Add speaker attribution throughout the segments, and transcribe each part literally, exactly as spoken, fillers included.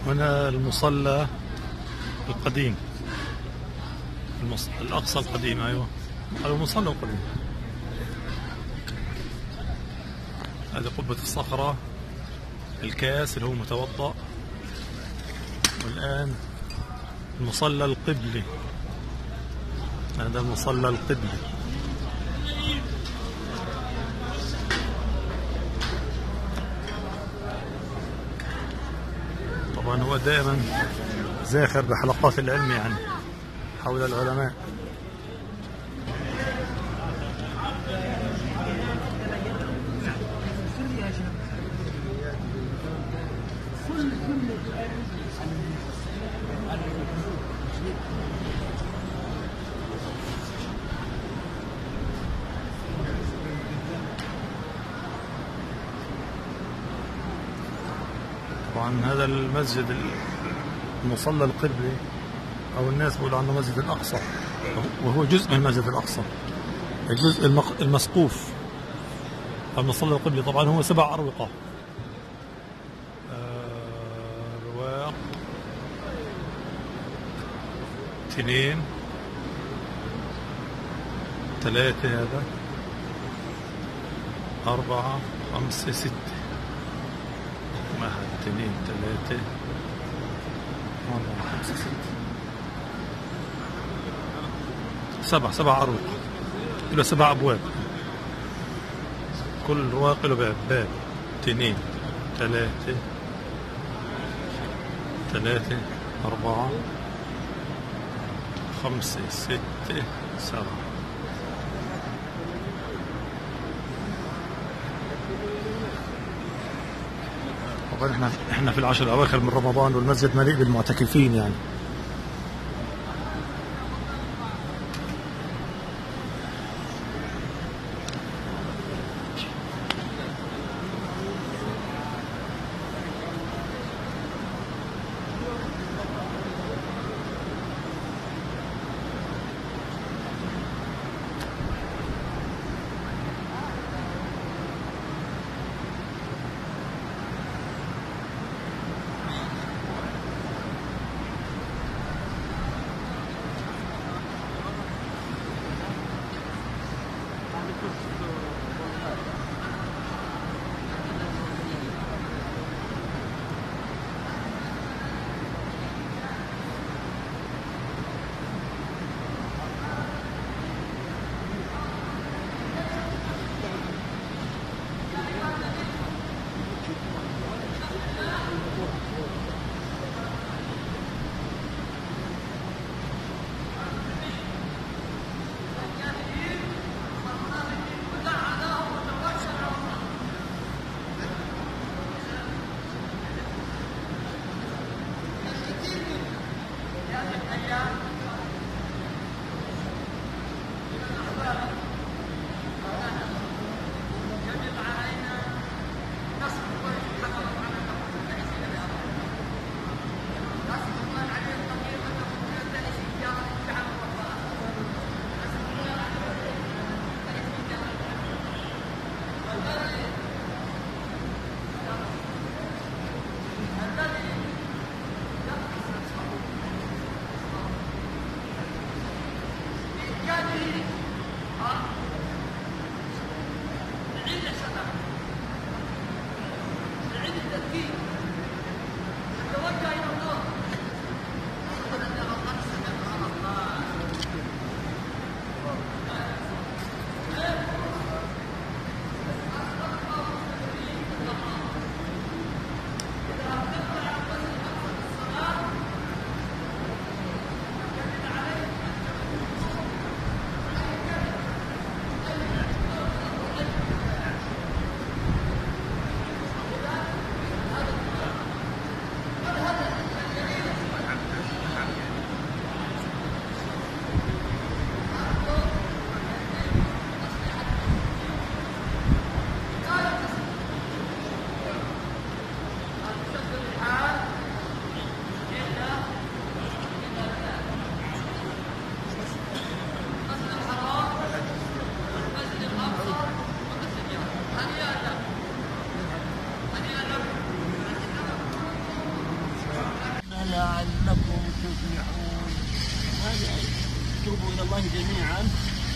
Speaker 1: هنا المصلى القديم، المص... الأقصى القديم. أيوة، المصلى القديم. هذه قبة الصخرة، الكاس اللي هو متوضأ. والآن المصلى القبلي، هذا المصلى القبلي. طبعا هو دائما زاخر بحلقات العلم يعني حول العلماء. طبعا هذا المسجد المصلى القبلي، أو الناس بيقولوا عنه مسجد الأقصى، وهو جزء من المسجد الأقصى، الجزء المسقوف. المصلى القبلي طبعا هو سبع أروقة، رواق، اثنين، ثلاثة، هذا أربعة، خمسة، ستة، واحد، اثنين، ثلاثة، أربعة، خمسة، ستة، سبع سبع أروقة، له سبع أبواب، كل رواق له باب، باب، اثنين، ثلاثة، ثلاثة، أربعة، خمسة، ستة، سبعة. طبعا احنا احنا في العشر الأواخر من رمضان، والمسجد مليء بالمعتكفين يعني.
Speaker 2: توبوا إلى الله جميعا.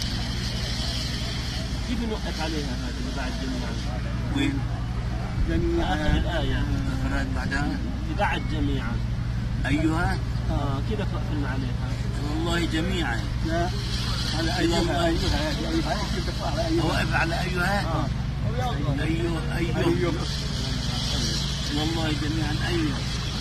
Speaker 2: كيف نوقف عليها هذه اللي بعد جميعا؟
Speaker 3: وين؟
Speaker 2: جميعا آخر الآية
Speaker 3: بعدها
Speaker 2: اللي بعد جميعا.
Speaker 3: أيها؟
Speaker 2: آه كيف قفلنا عليها؟
Speaker 3: والله جميعا.
Speaker 2: لا على أيها. أيها
Speaker 3: واقف على أيها؟
Speaker 2: آه.
Speaker 3: أيها أيها والله جميعا أيها.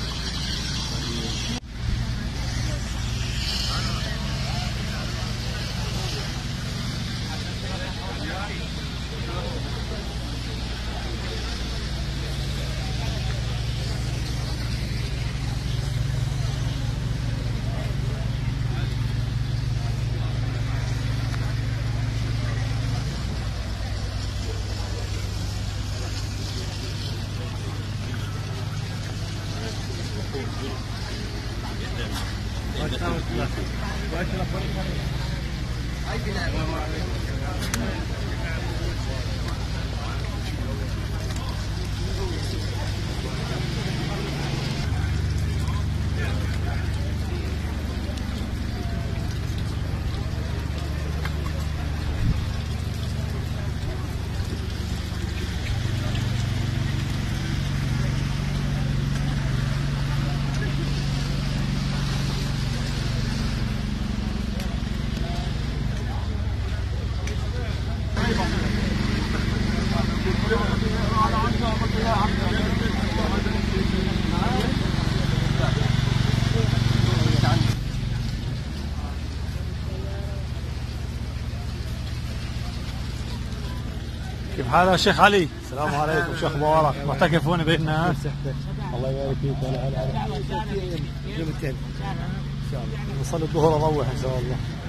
Speaker 1: كيف حالك شيخ علي؟ السلام عليكم، شو اخبارك؟ معتكف هون بين الناس؟ الله يبارك فيك. هلا هلا. يوم الثاني ان شاء الله نصلي الظهر اروح ان شاء الله.